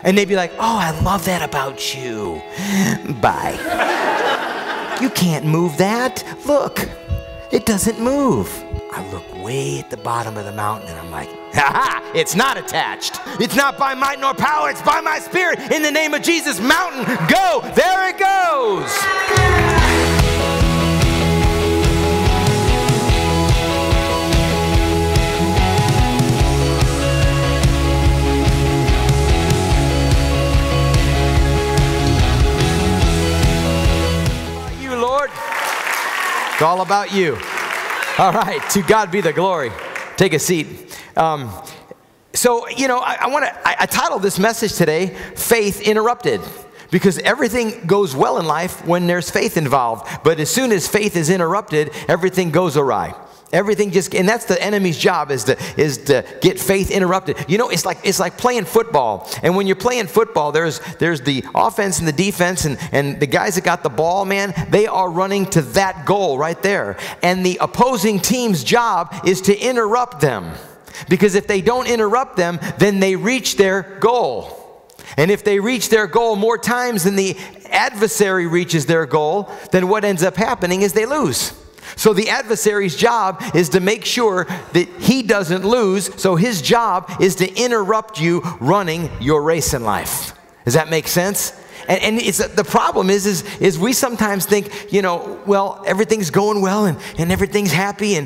And they'd be like, oh, I love that about you. Bye. You can't move that. Look, it doesn't move. I look way at the bottom of the mountain and I'm like, ha-ha, it's not attached. It's not by might nor power, it's by my Spirit. In the name of Jesus, mountain, go. There it goes. You, Lord. It's all about you. All right, to God be the glory. Take a seat. So, you know, I titled this message today, Faith Interrupted, because everything goes well in life when there's faith involved. But as soon as faith is interrupted, everything goes awry. Everything just, and that's the enemy's job, is to get faith interrupted. You know, it's like playing football. And when you're playing football, there's the offense and the defense, and the guys that got the ball, man, they are running to that goal right there. And the opposing team's job is to interrupt them. Because if they don't interrupt them, then they reach their goal. And if they reach their goal more times than the adversary reaches their goal, then what ends up happening is they lose. So the adversary's job is to make sure that he doesn't lose. So his job is to interrupt you running your race in life. Does that make sense? And it's, the problem is we sometimes think, you know, well, everything's going well and everything's happy,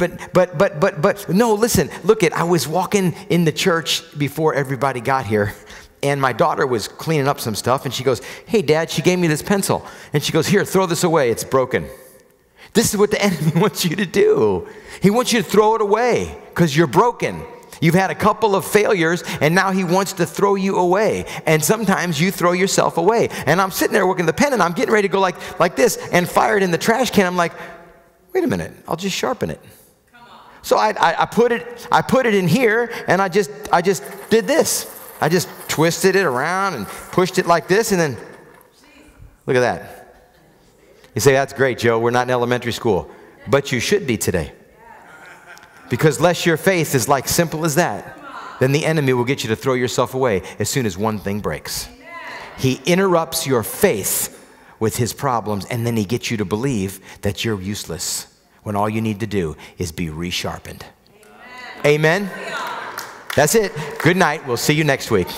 but no, listen, look I was walking in the church before everybody got here, and my daughter was cleaning up some stuff, and she goes, hey, Dad, she gave me this pencil, and she goes, here, throw this away, it's broken. This is what the enemy wants you to do. He wants you to throw it away because you're broken. You've had a couple of failures, and now he wants to throw you away. And sometimes you throw yourself away. And I'm sitting there working the pen, and I'm getting ready to go like this and fire it in the trash can. I'm like, wait a minute, I'll just sharpen it. Come on. So I put it in here, and I just did this. I just twisted it around and pushed it like this, and then look at that. You say, that's great, Joe. We're not in elementary school. But you should be today. Because lest your faith is like simple as that, then the enemy will get you to throw yourself away as soon as one thing breaks. He interrupts your faith with his problems, and then he gets you to believe that you're useless when all you need to do is be resharpened. Amen? That's it. Good night. We'll see you next week.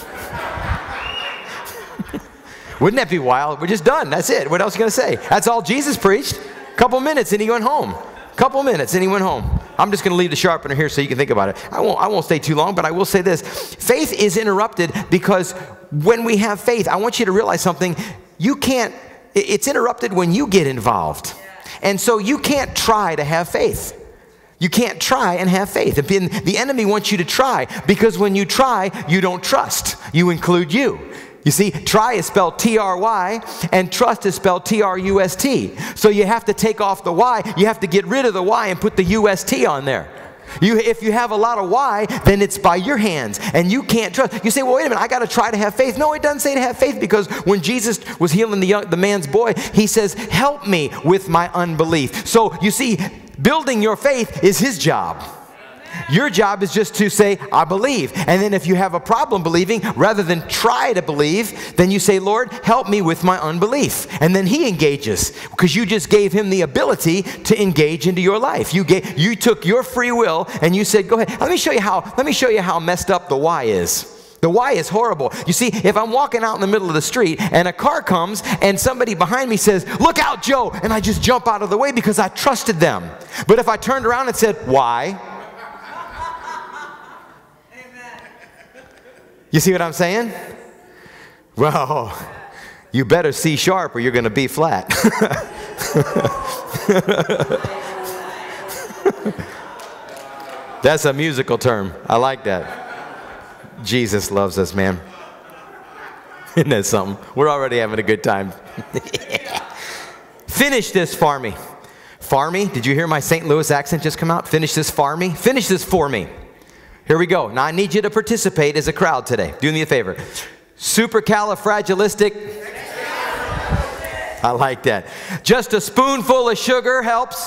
Wouldn't that be wild? We're just done. That's it. What else are you going to say? That's all Jesus preached. Couple minutes and he went home. Couple minutes and he went home. I'm just going to leave the sharpener here so you can think about it. I won't stay too long, but I will say this. Faith is interrupted because when we have faith, I want you to realize something. It's interrupted when you get involved. And so you can't try to have faith. You can't try and have faith. The enemy wants you to try, because when you try, you don't trust. You include you. You see, try is spelled T-R-Y, and trust is spelled T-R-U-S-T. So you have to take off the Y. You have to get rid of the Y and put the U-S-T on there. If you have a lot of Y, then it's by your hands, and you can't trust. You say, well, wait a minute, I got to try to have faith. No, it doesn't say to have faith, because when Jesus was healing the man's boy, he says, help me with my unbelief. So you see, building your faith is his job. Your job is just to say, I believe. And then if you have a problem believing, rather than try to believe, then you say, Lord, help me with my unbelief. And then he engages, because you just gave him the ability to engage into your life. You took your free will and you said, go ahead. Let me show you how messed up the why is. The why is horrible. You see, if I'm walking out in the middle of the street and a car comes and somebody behind me says, look out, Joe, and I just jump out of the way because I trusted them. But if I turned around and said, why? You see what I'm saying? Well, you better see sharp or you're going to be flat. That's a musical term. I like that. Jesus loves us, man. Isn't that something? We're already having a good time. Finish this for me. For me? Did you hear my St. Louis accent just come out? Finish this for me. Finish this for me. Here we go. Now I need you to participate as a crowd today. Do me a favor. Supercalifragilistic. I like that. Just a spoonful of sugar helps.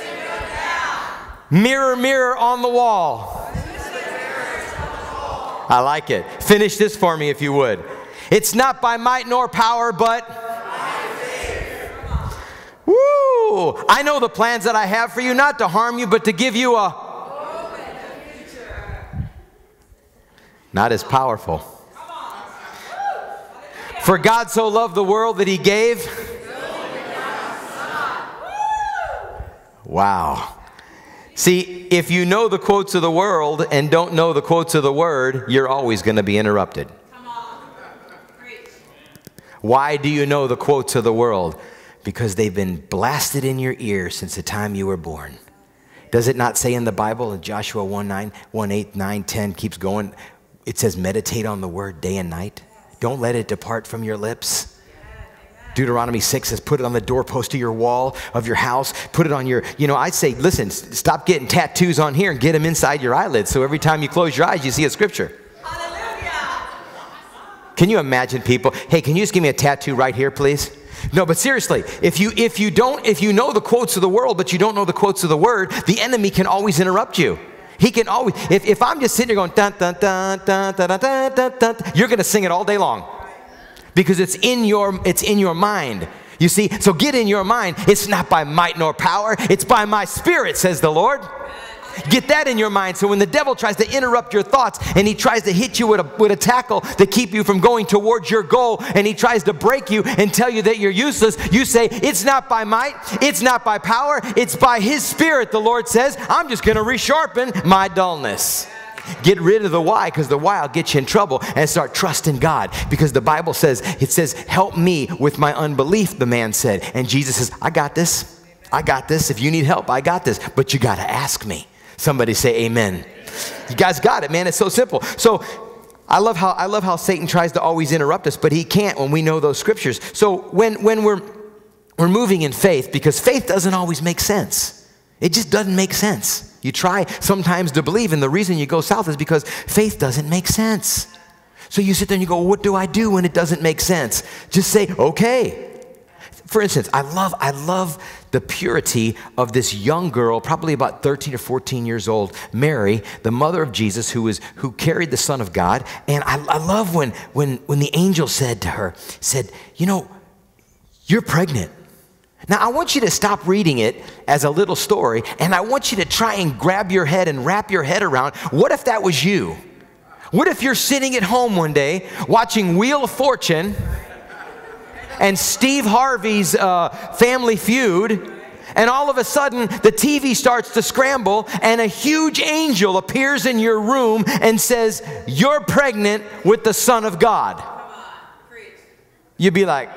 Mirror, mirror on the wall. I like it. Finish this for me if you would. It's not by might nor power, but... Woo! I know the plans that I have for you, not to harm you, but to give you a... Not as powerful. For God so loved the world that he gave. Wow. See, if you know the quotes of the world and don't know the quotes of the word, you're always going to be interrupted. Why do you know the quotes of the world? Because they've been blasted in your ear since the time you were born. Does it not say in the Bible, in Joshua 1:9, 1:8, 9, 10, keeps going, it says meditate on the word day and night. Don't let it depart from your lips. Deuteronomy 6 says put it on the doorpost of your wall of your house. Put it on your, I'd say, listen, stop getting tattoos on here and get them inside your eyelids. So every time you close your eyes, you see a scripture. Hallelujah. Can you imagine people? Hey, can you just give me a tattoo right here, please? No, but seriously, if you know the quotes of the world, but you don't know the quotes of the word, the enemy can always interrupt you. He can always, if I'm just sitting there going, dun, dun, dun, dun, dun, dun, dun, dun, dun, you're going to sing it all day long. Because it's in your mind. You see, so get in your mind, it's not by might nor power, it's by my spirit, says the Lord. Get that in your mind, so when the devil tries to interrupt your thoughts and he tries to hit you with a tackle to keep you from going towards your goal, and he tries to break you and tell you that you're useless, you say, it's not by might, it's not by power, it's by his spirit, the Lord says. I'm just going to resharpen my dullness. Get rid of the why, because the why will get you in trouble, and start trusting God, because the Bible says, it says, help me with my unbelief, the man said. And Jesus says, I got this. I got this. If you need help, I got this. But you got to ask me. Somebody say amen. You guys got it, man. It's so simple. So I love how Satan tries to always interrupt us, but he can't when we know those scriptures. So when we're moving in faith, because faith doesn't always make sense. It just doesn't make sense. You try sometimes to believe, and the reason you go south is because faith doesn't make sense. So you sit there and you go, what do I do when it doesn't make sense? Just say, okay. For instance, I love the purity of this young girl, probably about 13 or 14 years old, Mary, the mother of Jesus, who carried the Son of God. And I love when the angel said to her, you're pregnant. Now, I want you to stop reading it as a little story, and I want you to try and grab your head and wrap your head around, what if that was you? What if you're sitting at home one day watching Wheel of Fortune and Steve Harvey's Family Feud, and all of a sudden the TV starts to scramble and a huge angel appears in your room and says, you're pregnant with the Son of God. You'd be like,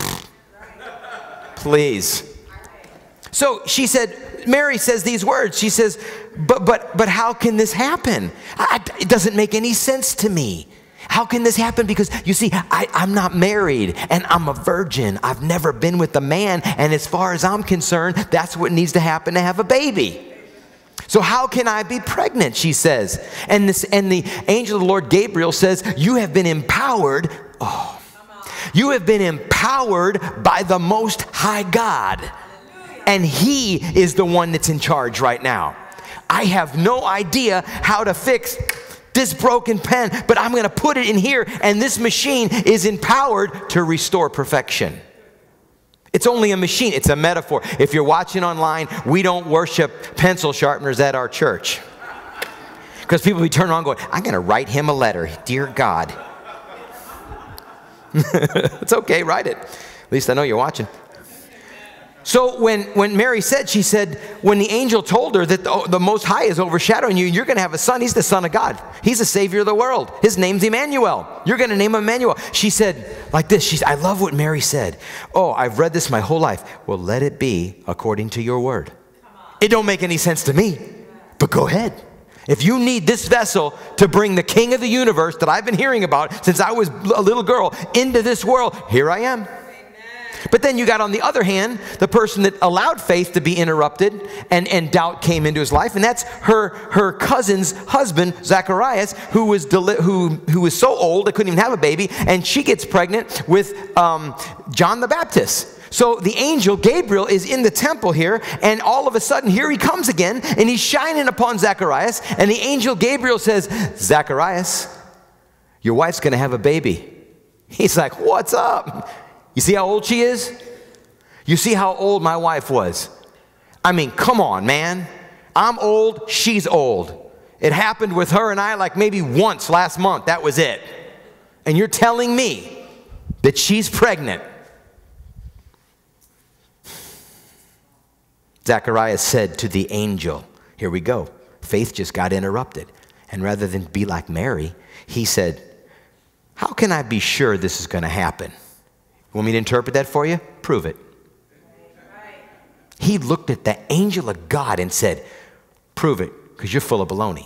please. So she said, Mary says these words. She says, but how can this happen? It doesn't make any sense to me. How can this happen? Because you see, I'm not married and I'm a virgin. I've never been with a man. And as far as I'm concerned, that's what needs to happen to have a baby. So how can I be pregnant? She says. And the angel of the Lord, Gabriel, says, you have been empowered. Oh, you have been empowered by the Most High God. And he is the one that's in charge right now. I have no idea how to fix this broken pen, but I'm going to put it in here, and this machine is empowered to restore perfection. It's only a machine. It's a metaphor. If you're watching online, we don't worship pencil sharpeners at our church. Because people be turning around going, I'm going to write him a letter. Dear God. It's okay, write it. At least I know you're watching. So when Mary said, she said, when the angel told her that the Most High is overshadowing you, you're going to have a son. He's the Son of God. He's the Savior of the world. His name's Emmanuel. You're going to name him Emmanuel. She said like this. I love what Mary said. Oh, I've read this my whole life. Well, let it be according to your word. It don't make any sense to me, but go ahead. If you need this vessel to bring the King of the universe that I've been hearing about since I was a little girl into this world, here I am. But then you got, on the other hand, the person that allowed faith to be interrupted and doubt came into his life, and that's her cousin's husband, Zacharias, who was so old they couldn't even have a baby, and she gets pregnant with John the Baptist. So the angel Gabriel is in the temple here, and all of a sudden here he comes again, and he's shining upon Zacharias, and the angel Gabriel says, Zacharias, Your wife's going to have a baby. He's like, what's up? You see how old she is? You see how old my wife was? I mean, come on, man. I'm old, she's old. It happened with her and I like maybe once last month. That was it. And you're telling me that she's pregnant. Zacharias said to the angel, here we go. Faith just got interrupted. And rather than be like Mary, he said, how can I be sure this is going to happen? You want me to interpret that for you? Prove it. He looked at the angel of God and said, prove it, because you're full of baloney.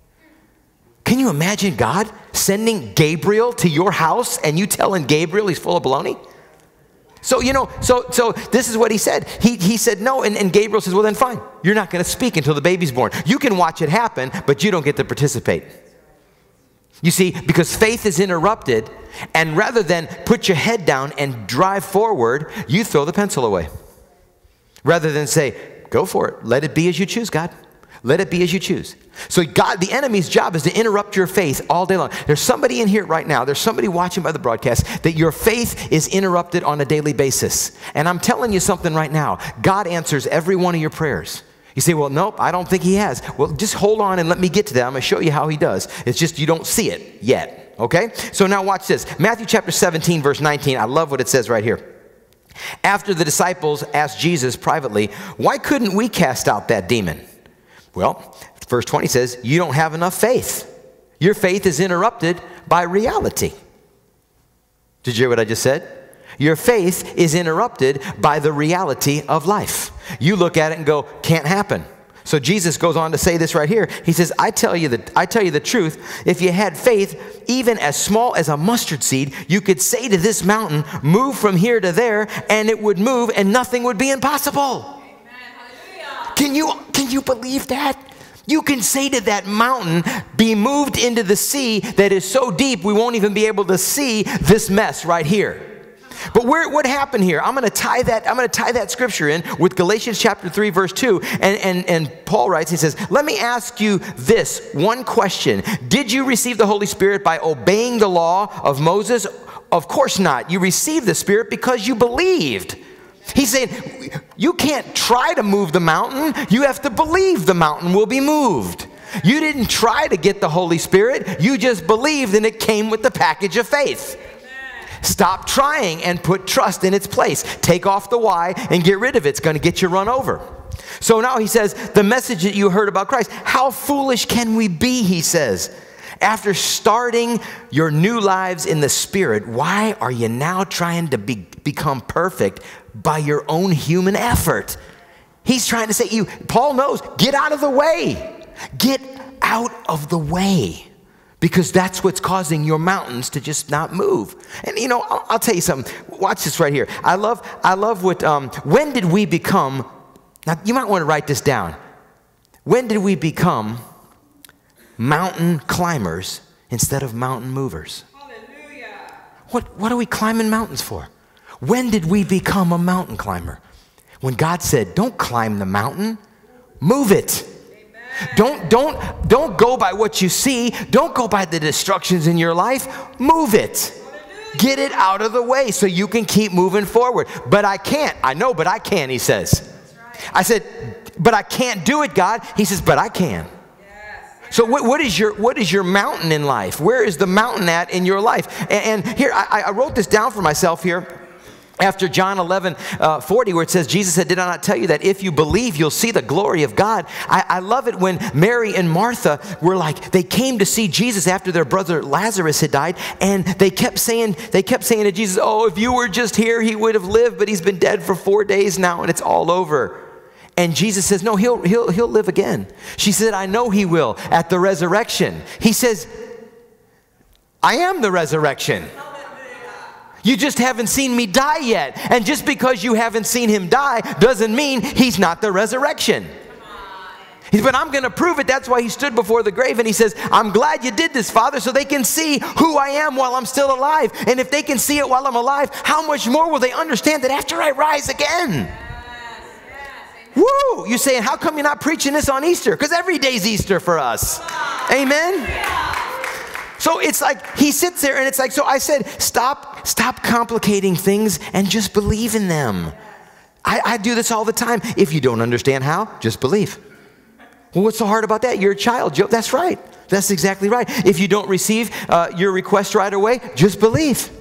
Can you imagine God sending Gabriel to your house and you telling Gabriel he's full of baloney? So, you know, so this is what he said. He said no, and Gabriel says, well, then fine. You're not going to speak until the baby's born. You can watch it happen, but you don't get to participate. You see, because faith is interrupted, and rather than put your head down and drive forward, you throw the pencil away. Rather than say, go for it. Let it be as you choose, God. Let it be as you choose. So God, the enemy's job is to interrupt your faith all day long. There's somebody in here right now. There's somebody watching by the broadcast that your faith is interrupted on a daily basis. And I'm telling you something right now. God answers every one of your prayers. You say, well, nope, I don't think he has. Well, just hold on and let me get to that. I'm going to show you how he does. It's just you don't see it yet. Okay? So now watch this. Matthew chapter 17, verse 19. I love what it says right here. After the disciples asked Jesus privately, why couldn't we cast out that demon? Well, verse 20 says, you don't have enough faith. Your faith is interrupted by reality. Did you hear what I just said? Your faith is interrupted by the reality of life. You look at it and go, can't happen. So Jesus goes on to say this right here. He says, I tell you the truth. If you had faith, even as small as a mustard seed, you could say to this mountain, move from here to there, and it would move, and nothing would be impossible. Can you believe that? You can say to that mountain, be moved into the sea that is so deep we won't even be able to see this mess right here. But what happened here? I'm going to tie that scripture in with Galatians chapter 3 verse 2. And Paul writes, he says, let me ask you this one question. Did you receive the Holy Spirit by obeying the law of Moses? Of course not. You received the Spirit because you believed. He's saying, you can't try to move the mountain. You have to believe the mountain will be moved. You didn't try to get the Holy Spirit. You just believed, and it came with the package of faith. Amen. Stop trying and put trust in its place. Take off the why and get rid of it. It's going to get you run over. So now he says, the message that you heard about Christ, how foolish can we be, he says. After starting your new lives in the Spirit, why are you now trying to become perfect by your own human effort? He's trying to say, Paul knows, get out of the way. Get out of the way. Because that's what's causing your mountains to just not move. And you know, I'll tell you something. Watch this right here. I love what, when did we become, now you might want to write this down. When did we become mountain climbers instead of mountain movers? Hallelujah. What are we climbing mountains for? When did we become a mountain climber? When God said, don't climb the mountain, move it. Amen. Don't go by what you see. Don't go by the destructions in your life. Move it. Hallelujah. Get it out of the way so you can keep moving forward. But I can't. I know, but I can, he says. That's right. I said, but I can't do it, God. He says, but I can. So what is your mountain in life? Where is the mountain at in your life? And here, I wrote this down for myself here. After John 11:40, where it says, Jesus said, did I not tell you that if you believe, you'll see the glory of God? I love it when Mary and Martha were like, they came to see Jesus after their brother Lazarus had died, and they kept saying to Jesus, oh, if you were just here, he would have lived, but he's been dead for 4 days now, and it's all over. And Jesus says, no, he'll live again. She said, I know he will at the resurrection. He says, I am the resurrection. You just haven't seen me die yet. And just because you haven't seen him die doesn't mean he's not the resurrection. He said, but I'm going to prove it. That's why he stood before the grave. And he says, I'm glad you did this, Father, so they can see who I am while I'm still alive. And if they can see it while I'm alive, how much more will they understand that after I rise again? Woo! You're saying, how come you're not preaching this on Easter? Because every day's Easter for us. Amen? So it's like he sits there and it's like, so I said, stop complicating things and just believe in them. I do this all the time. If you don't understand how, just believe. Well, what's so hard about that? You're a child, Joe. That's right. That's exactly right. If you don't receive your request right away, just believe.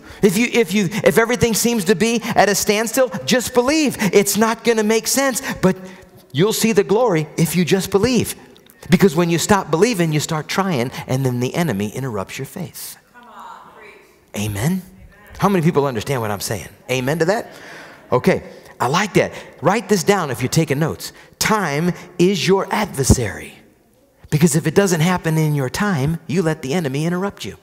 If everything seems to be at a standstill, just believe. It's not going to make sense, but you'll see the glory if you just believe. Because when you stop believing, you start trying, and then the enemy interrupts your faith. Come on, preach. Amen? How many people understand what I'm saying? Amen to that? Okay, I like that. Write this down if you're taking notes. Time is your adversary. Because if it doesn't happen in your time, you let the enemy interrupt you.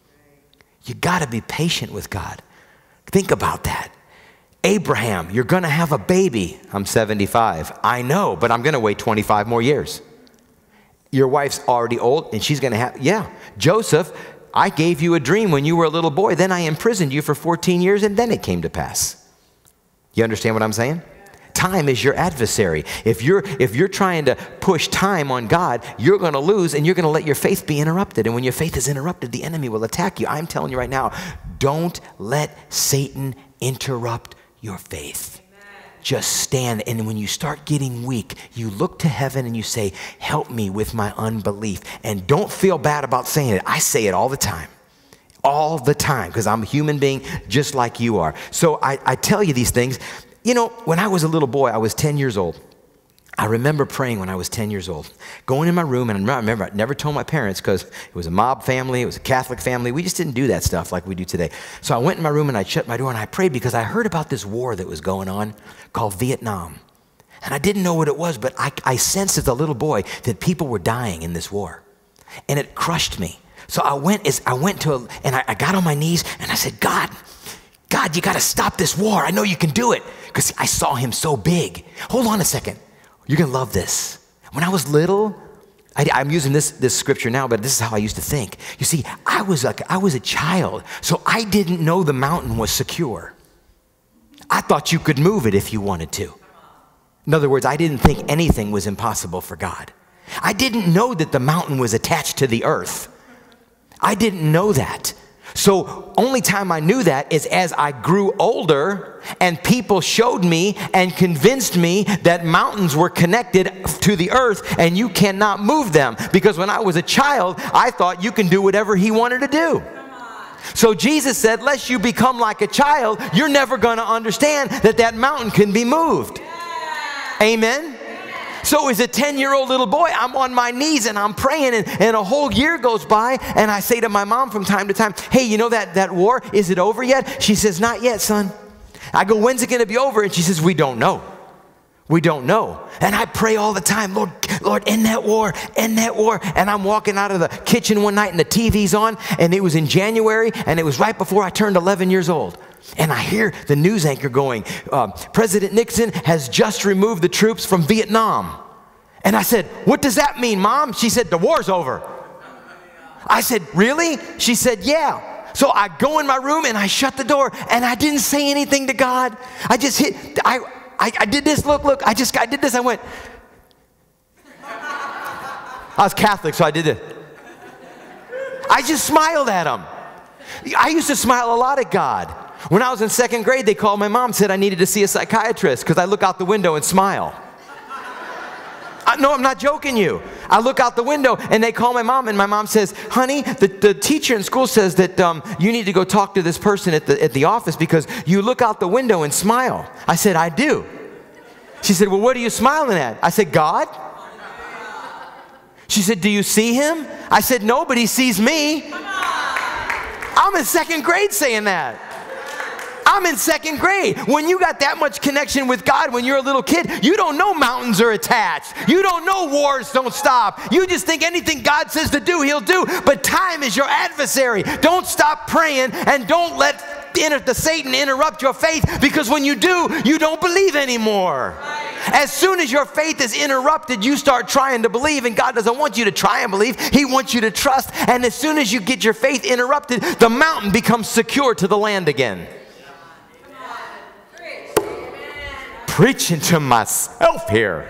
You got to be patient with God. Think about that. Abraham, you're going to have a baby. I'm 75. I know, but I'm going to wait 25 more years. Your wife's already old, and she's going to have, yeah. Joseph, I gave you a dream when you were a little boy. Then I imprisoned you for 14 years, and then it came to pass. You understand what I'm saying? Time is your adversary. If you're trying to push time on God, you're going to lose, and you're going to let your faith be interrupted. And when your faith is interrupted, the enemy will attack you. I'm telling you right now, don't let Satan interrupt your faith. Just stand, and when you start getting weak, you look to heaven and you say, help me with my unbelief. And don't feel bad about saying it. I say it all the time. All the time, because I'm a human being just like you are. So I tell you these things. You know, when I was a little boy, I was 10 years old. I remember praying when I was 10 years old, going in my room, and I remember I never told my parents because it was a mob family, it was a Catholic family. We just didn't do that stuff like we do today. So I went in my room and I shut my door and I prayed because I heard about this war that was going on called Vietnam. And I didn't know what it was, but I sensed as a little boy that people were dying in this war. And it crushed me. So I got on my knees and I said, God, you got to stop this war. I know you can do it. Because I saw him so big. Hold on a second. You're going to love this. When I was little, I'm using this scripture now, but this is how I used to think. You see, I was a child, so I didn't know the mountain was secure. I thought you could move it if you wanted to. In other words, I didn't think anything was impossible for God. I didn't know that the mountain was attached to the earth. I didn't know that. So only time I knew that is as I grew older and people showed me and convinced me that mountains were connected to the earth and you cannot move them. Because when I was a child, I thought you can do whatever he wanted to do. So Jesus said, lest you become like a child, you're never going to understand that mountain can be moved. Amen? So as a 10-year-old little boy, I'm on my knees and I'm praying, and a whole year goes by, and I say to my mom from time to time, hey, you know that war, is it over yet? She says, not yet, son. I go, when's it going to be over? And she says, we don't know. We don't know. And I pray all the time, Lord, end that war, end that war. And I'm walking out of the kitchen one night and the TV's on, and it was in January, and it was right before I turned 11 years old. And I hear the news anchor going, President Nixon has just removed the troops from Vietnam. And I said, what does that mean, Mom? She said, the war's over. I said, really? She said, yeah. So I go in my room and I shut the door, and I didn't say anything to God. I just I did this, look, I did this, I went. I was Catholic, so I did it. I just smiled at him. I used to smile a lot at God. When I was in second grade, they called my mom and said I needed to see a psychiatrist because I look out the window and smile. No, I'm not joking you. I look out the window and they call my mom, and my mom says, honey, the teacher in school says that you need to go talk to this person at the office because you look out the window and smile. I said, I do. She said, well, what are you smiling at? I said, God. She said, do you see him? I said, no, but he sees me. I'm in second grade saying that. I'm in second grade. When you got that much connection with God when you're a little kid, you don't know mountains are attached. You don't know wars don't stop. You just think anything God says to do, he'll do. But time is your adversary. Don't stop praying, and don't let the Satan interrupt your faith, because when you do, you don't believe anymore. As soon as your faith is interrupted, you start trying to believe, and God doesn't want you to try and believe. He wants you to trust. And as soon as you get your faith interrupted, the mountain becomes secure to the land again. Preaching to myself here.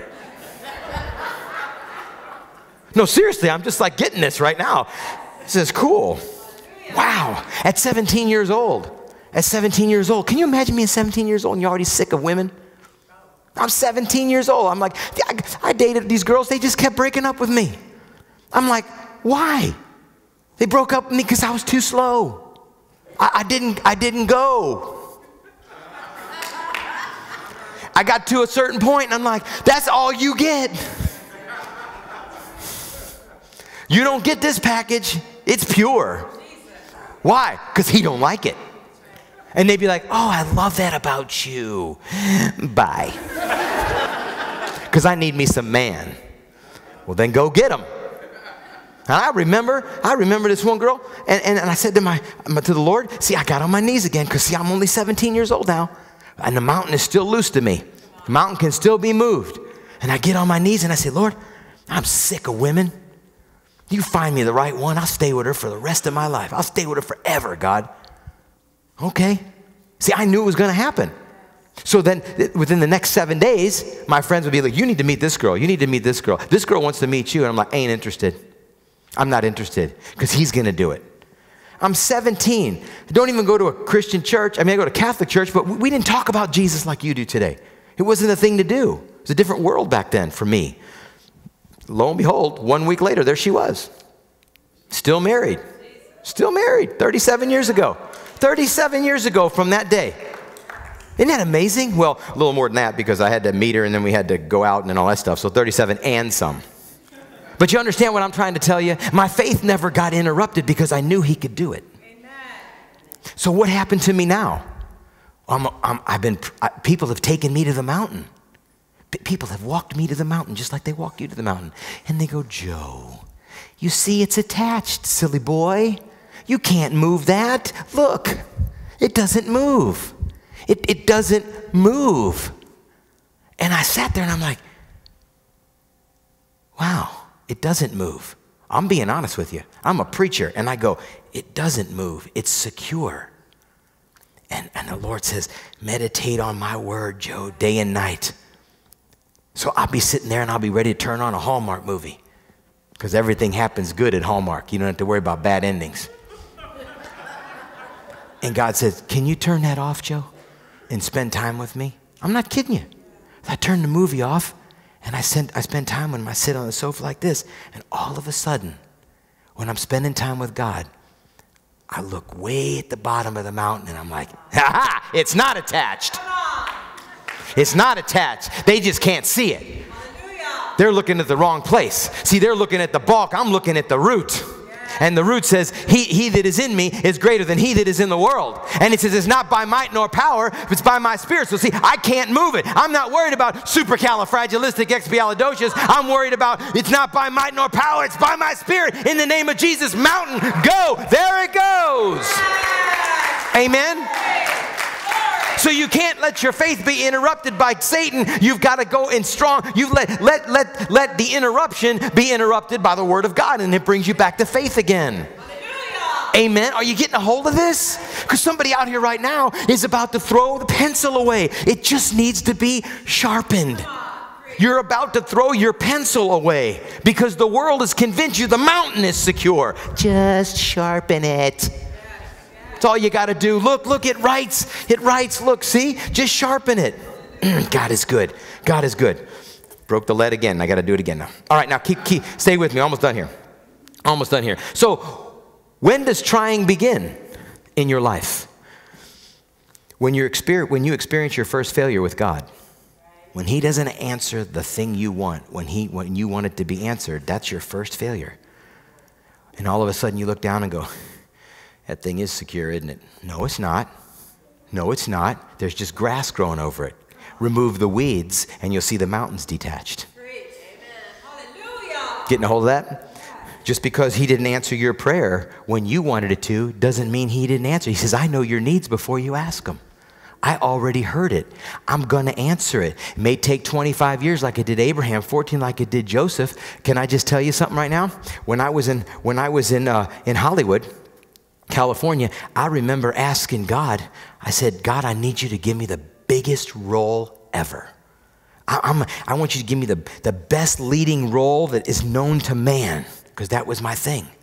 No, seriously, I'm just like getting this right now. This is cool. Wow. At 17 years old. At 17 years old. Can you imagine being 17 years old and you're already sick of women? I'm 17 years old. I'm like, I dated these girls. They just kept breaking up with me. I'm like, why? They broke up with me because I was too slow. I didn't go. I got to a certain point and I'm like, that's all you get. You don't get this package. It's pure. Why? Because he don't like it. And they'd be like, oh, I love that about you. Bye. Because I need me some man. Well, then go get him. And I remember this one girl, and I said to the Lord, see, I got on my knees again, because see, I'm only 17 years old now, and the mountain is still loose to me. The mountain can still be moved. And I get on my knees and I say, Lord, I'm sick of women. You find me the right one, I'll stay with her for the rest of my life. I'll stay with her forever, God. Okay. See, I knew it was going to happen. So then within the next 7 days, my friends would be like, you need to meet this girl. You need to meet this girl. This girl wants to meet you. And I'm like, I ain't interested. I'm not interested, because he's going to do it. I'm 17. I don't even go to a Christian church. I mean, I go to Catholic church, but we didn't talk about Jesus like you do today. It wasn't a thing to do. It was a different world back then for me. Lo and behold, 1 week later, there she was. Still married. Still married. 37 years ago. 37 years ago from that day. Isn't that amazing? Well, a little more than that, because I had to meet her and then we had to go out and all that stuff. So 37 and some. But you understand what I'm trying to tell you? My faith never got interrupted because I knew he could do it. Amen. So what happened to me now? People have taken me to the mountain. People have walked me to the mountain just like they walked you to the mountain. And they go, Joe, you see it's attached, silly boy. You can't move that. Look, it doesn't move. It doesn't move. And I sat there and I'm like, wow, it doesn't move. I'm being honest with you. I'm a preacher and I go, it doesn't move. It's secure. And the Lord says, meditate on my word, Joe, day and night. So I'll be sitting there and I'll be ready to turn on a Hallmark movie, because everything happens good at Hallmark. You don't have to worry about bad endings. And God says, can you turn that off, Joe, and spend time with me? I'm not kidding you. I turned the movie off and I spend time when I sit on the sofa like this. And all of a sudden, when I'm spending time with God, I look way at the bottom of the mountain and I'm like, ha-ha, it's not attached. It's not attached. They just can't see it. Hallelujah. They're looking at the wrong place. See, they're looking at the bulk. I'm looking at the root. And the root says, he that is in me is greater than he that is in the world. And it says, it's not by might nor power, it's by my spirit. So see, I can't move it. I'm not worried about supercalifragilisticexpialidocious. I'm worried about, it's not by might nor power, it's by my spirit. In the name of Jesus, mountain, go. There it goes. Amen. So you can't let your faith be interrupted by Satan. You've got to go in strong. You let the interruption be interrupted by the word of God, and it brings you back to faith again. Hallelujah. Amen. Are you getting a hold of this? Because somebody out here right now is about to throw the pencil away. It just needs to be sharpened. You're about to throw your pencil away because the world has convinced you the mountain is secure. Just sharpen it. That's all you got to do. Look, it writes. It writes. Look, see? Just sharpen it. God is good. God is good. Broke the lead again. I got to do it again now. All right, now stay with me. Almost done here. Almost done here. So when does trying begin in your life? When you experience your first failure with God. When he doesn't answer the thing you want, when you want it to be answered, that's your first failure. And all of a sudden you look down and go, that thing is secure, isn't it? No, it's not. No, it's not. There's just grass growing over it. Remove the weeds, and you'll see the mountains detached. Great. Amen. Hallelujah. Getting a hold of that? Just because he didn't answer your prayer when you wanted it to doesn't mean he didn't answer. He says, I know your needs before you ask them. I already heard it. I'm going to answer it. It may take 25 years like it did Abraham, 14 like it did Joseph. Can I just tell you something right now? When I was in Hollywood, California, I remember asking God, I said, God, I need you to give me the biggest role ever. I want you to give me the best leading role that is known to man, because that was my thing.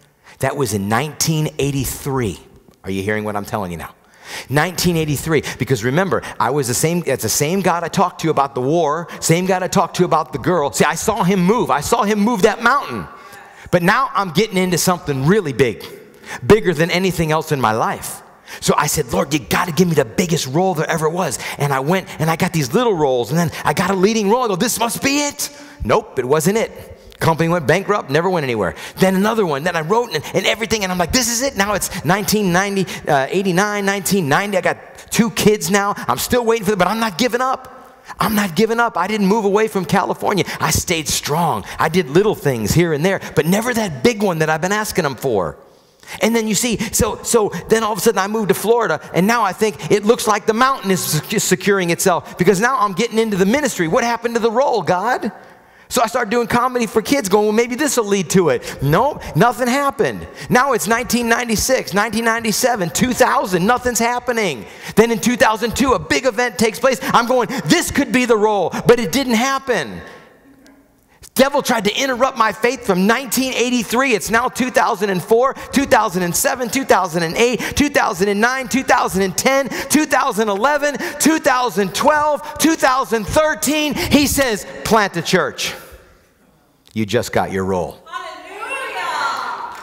That was in 1983. Are you hearing what I'm telling you now? 1983, because remember, it's the same God I talked to you about the war, same God I talked to you about the girl. See, I saw him move that mountain. But now I'm getting into something really big, bigger than anything else in my life. So I said, Lord, you got to give me the biggest role there ever was. And I went and I got these little roles, and then I got a leading role. I go, this must be it. Nope, it wasn't it. Company went bankrupt, never went anywhere. Then another one, then I wrote and everything, and I'm like, this is it. Now it's 1990, 89, 1990. I got 2 kids now. I'm still waiting for them, but I'm not giving up. I'm not giving up. I didn't move away from California. I stayed strong. I did little things here and there, but never that big one that I've been asking them for. And then you see, so then all of a sudden I moved to Florida, and now I think it looks like the mountain is just securing itself, because now I'm getting into the ministry. What happened to the role, God? So I started doing comedy for kids, going, well, maybe this will lead to it. Nope, nothing happened. Now it's 1996, 1997, 2000, nothing's happening. Then in 2002, a big event takes place. I'm going, this could be the role, but it didn't happen. Devil tried to interrupt my faith from 1983. It's now 2004, 2007, 2008, 2009, 2010, 2011, 2012, 2013. He says, plant a church. You just got your role. Hallelujah.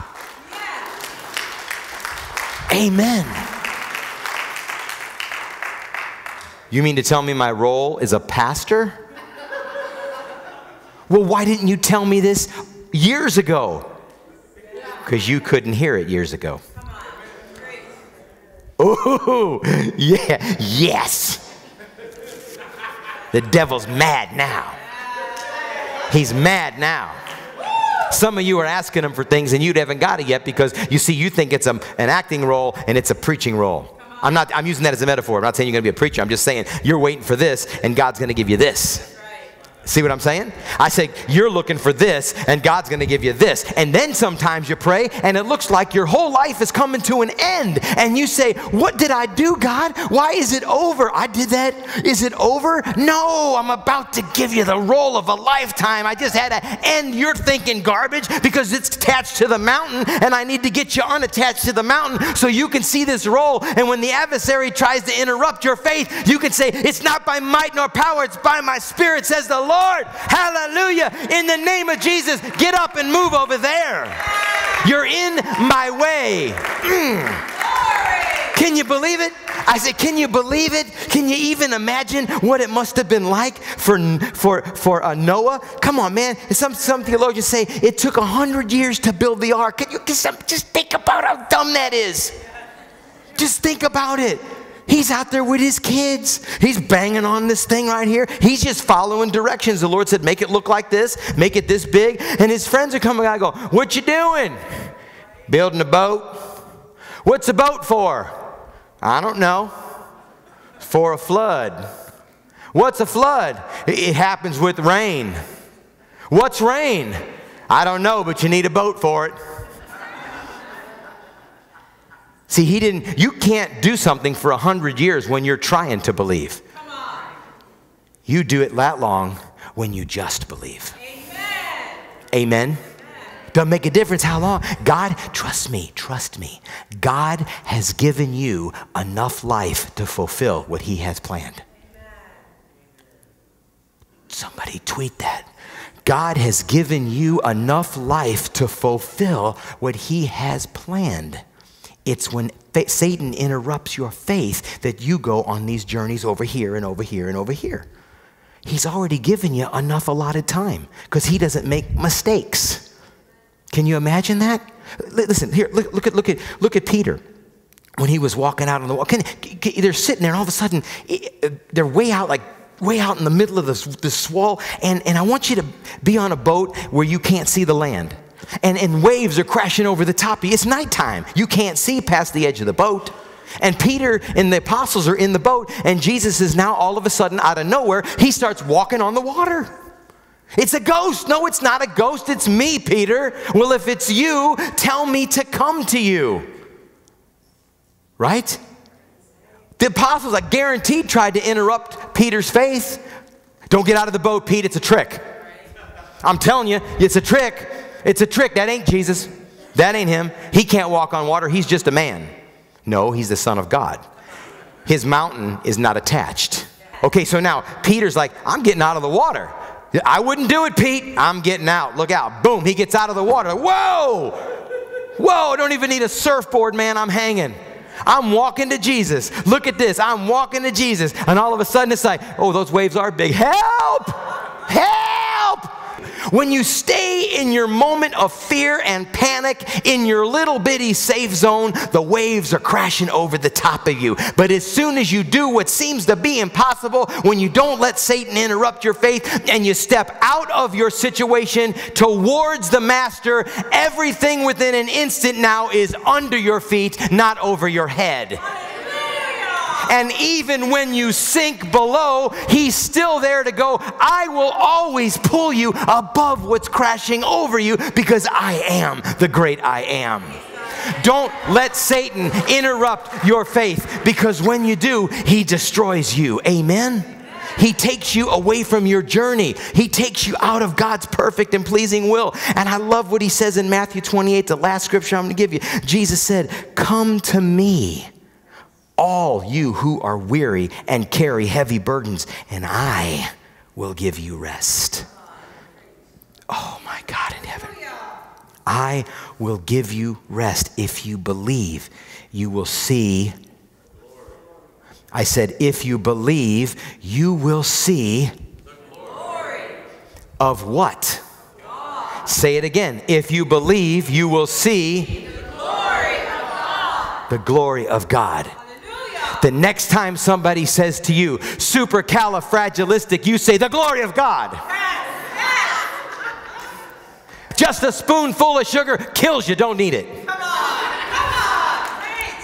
Yeah. Amen. You mean to tell me my role is a pastor? Well, why didn't you tell me this years ago? Because you couldn't hear it years ago. Oh, yeah, yes. The devil's mad now. He's mad now. Some of you are asking him for things and you haven't got it yet, because you see, you think it's an acting role and it's a preaching role. I'm using that as a metaphor. I'm not saying you're going to be a preacher. I'm just saying you're waiting for this and God's going to give you this. See what I'm saying? I say, you're looking for this, and God's going to give you this. And then sometimes you pray, and it looks like your whole life is coming to an end. And you say, what did I do, God? Why is it over? I did that. Is it over? No, I'm about to give you the role of a lifetime. I just had to end your thinking garbage because it's attached to the mountain, and I need to get you unattached to the mountain so you can see this role. And when the adversary tries to interrupt your faith, you can say, it's not by might nor power, it's by my spirit, says the Lord. Hallelujah. In the name of Jesus, get up and move over there. You're in my way. Can you believe it? I said, can you believe it? Can you even imagine what it must have been like for Noah? Come on, man. Some theologians say it took 100 years to build the ark. Can you just think about how dumb that is? Just think about it. He's out there with his kids. He's banging on this thing right here. He's just following directions. The Lord said, make it look like this. Make it this big. And his friends are coming out and go, what you doing? Building a boat. What's a boat for? I don't know. For a flood. What's a flood? It happens with rain. What's rain? I don't know, but you need a boat for it. See, you can't do something for 100 years when you're trying to believe. Come on. You do it that long when you just believe. Amen. Amen. Doesn't make a difference how long. God, trust me. God has given you enough life to fulfill what he has planned. Amen. Somebody tweet that. God has given you enough life to fulfill what he has planned. It's when Satan interrupts your faith that you go on these journeys over here and over here and over here. He's already given you enough allotted time because he doesn't make mistakes. Can you imagine that? Listen, here, look at Peter when he was walking out on the wall. They're sitting there and all of a sudden they're way out in the middle of this wall, and I want you to be on a boat where you can't see the land. And waves are crashing over the top of you. It's nighttime. You can't see past the edge of the boat. And Peter and the apostles are in the boat, and Jesus is now all of a sudden out of nowhere, he starts walking on the water. It's a ghost. No, it's not a ghost. It's me, Peter. Well, if it's you, tell me to come to you. Right? The apostles, I guaranteed, tried to interrupt Peter's faith. Don't get out of the boat, Pete. It's a trick. I'm telling you, it's a trick. It's a trick. That ain't Jesus. That ain't him. He can't walk on water. He's just a man. No, he's the Son of God. His mountain is not attached. Okay, so now Peter's like, I'm getting out of the water. I wouldn't do it, Pete. I'm getting out. Look out. Boom, he gets out of the water. Whoa! Whoa, I don't even need a surfboard, man. I'm hanging. I'm walking to Jesus. Look at this. I'm walking to Jesus. And all of a sudden it's like, oh, those waves are big. Help! Help! When you stay in your moment of fear and panic, in your little bitty safe zone, the waves are crashing over the top of you. But as soon as you do what seems to be impossible, when you don't let Satan interrupt your faith and you step out of your situation towards the Master, everything within an instant now is under your feet, not over your head. And even when you sink below, he's still there to go, I will always pull you above what's crashing over you because I am the great I am. Don't let Satan interrupt your faith, because when you do, he destroys you. Amen? He takes you away from your journey. He takes you out of God's perfect and pleasing will. And I love what he says in Matthew 28, the last scripture I'm going to give you. Jesus said, come to me, all you who are weary and carry heavy burdens, and I will give you rest. Oh my God in heaven. I will give you rest. If you believe, you will see. I said, if you believe, you will see the glory of what? God. Say it again. If you believe, you will see the glory of God. The glory of God. The next time somebody says to you, supercalifragilistic, you say, the glory of God. Just a spoonful of sugar kills you, don't need it. Come on.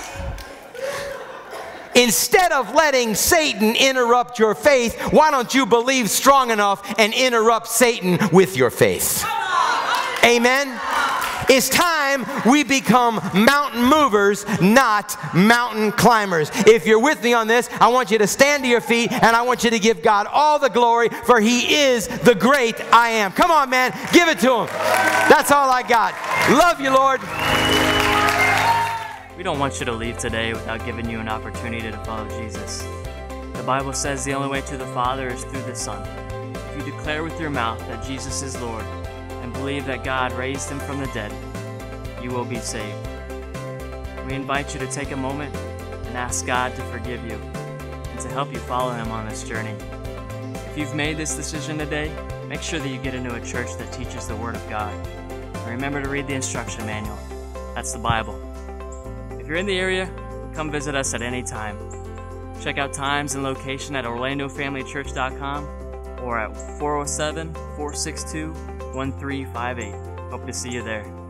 Instead of letting Satan interrupt your faith, why don't you believe strong enough and interrupt Satan with your faith? Amen? It's time we become mountain movers, not mountain climbers. If you're with me on this, I want you to stand to your feet and I want you to give God all the glory, for he is the great I am. Come on, man. Give it to him. That's all I got. Love you, Lord. We don't want you to leave today without giving you an opportunity to follow Jesus. The Bible says the only way to the Father is through the Son. If you declare with your mouth that Jesus is Lord, and believe that God raised him from the dead, you will be saved. We invite you to take a moment and ask God to forgive you and to help you follow him on this journey. If you've made this decision today, make sure that you get into a church that teaches the Word of God. And remember to read the instruction manual. That's the Bible. If you're in the area, come visit us at any time. Check out times and location at orlandofamilychurch.com or at 407-462-1358. Hope to see you there.